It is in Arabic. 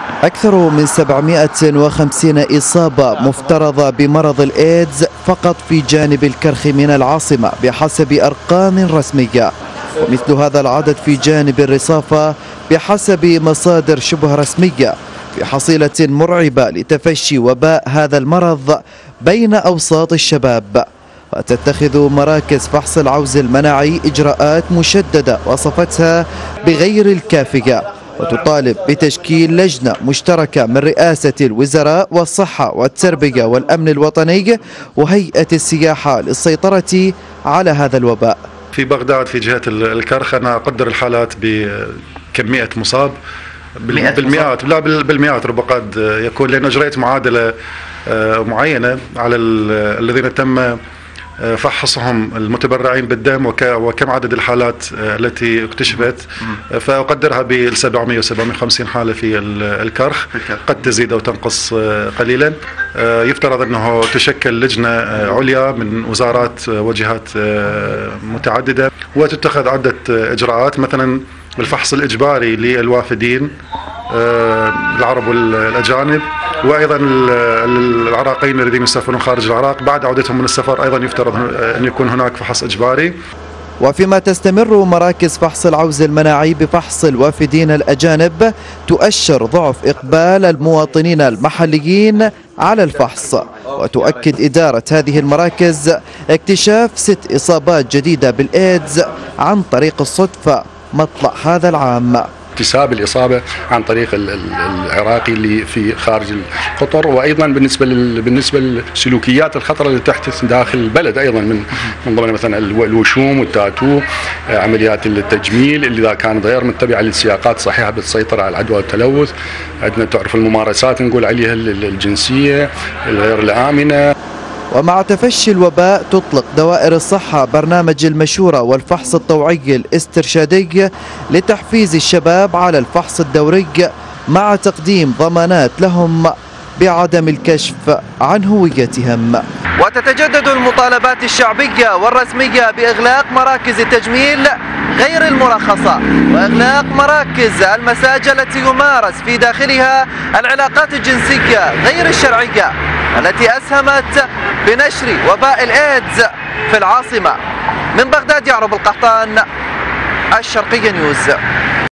أكثر من 750 إصابة مفترضة بمرض الإيدز فقط في جانب الكرخ من العاصمة بحسب أرقام رسمية، ومثل هذا العدد في جانب الرصافة بحسب مصادر شبه رسمية، في حصيلة مرعبة لتفشي وباء هذا المرض بين أوساط الشباب. وتتخذ مراكز فحص العوز المناعي إجراءات مشددة وصفتها بغير الكافية، وتطالب بتشكيل لجنة مشتركة من رئاسة الوزراء والصحة والتربية والأمن الوطني وهيئة السياحة للسيطرة على هذا الوباء. في بغداد في جهة الكرخ أنا أقدر الحالات بكمية مصاب بالمئات، لا بالمئات ربما قد يكون، لأن أجريت معادلة معينة على الذين تم فحصهم المتبرعين بالدم وكم عدد الحالات التي اكتشفت، فأقدرها ب 700 و 750 حالة في الكرخ، قد تزيد أو تنقص قليلا. يفترض أنه تشكل لجنة عليا من وزارات وجهات متعددة وتتخذ عدة إجراءات، مثلا الفحص الإجباري للوافدين العرب والأجانب، وأيضا العراقيين الذين يسافرون خارج العراق بعد عودتهم من السفر أيضا يفترض أن يكون هناك فحص إجباري. وفيما تستمر مراكز فحص العوز المناعي بفحص الوافدين الأجانب، تؤشر ضعف إقبال المواطنين المحليين على الفحص، وتؤكد إدارة هذه المراكز اكتشاف 6 إصابات جديدة بالإيدز عن طريق الصدفة مطلع هذا العام. اكتساب الإصابة عن طريق العراقي اللي في خارج القطر، وأيضا بالنسبة للسلوكيات الخطرة اللي تحدث داخل البلد، أيضا من ضمن مثلا الوشوم والتاتو، عمليات التجميل اللي إذا كانت غير متبعة للسياقات الصحيحة بالسيطرة على العدوى والتلوث. عندنا تعرف الممارسات نقول عليها الجنسية الغير الآمنة. ومع تفشي الوباء تطلق دوائر الصحة برنامج المشورة والفحص الطوعي الاسترشادي لتحفيز الشباب على الفحص الدوري، مع تقديم ضمانات لهم بعدم الكشف عن هويتهم. وتتجدد المطالبات الشعبية والرسمية بإغلاق مراكز التجميل غير المرخصة وإغلاق مراكز المساجد التي يمارس في داخلها العلاقات الجنسية غير الشرعية التي أسهمت بنشر وباء الإيدز في العاصمة. من بغداد يعرب القحطان، الشرقية نيوز.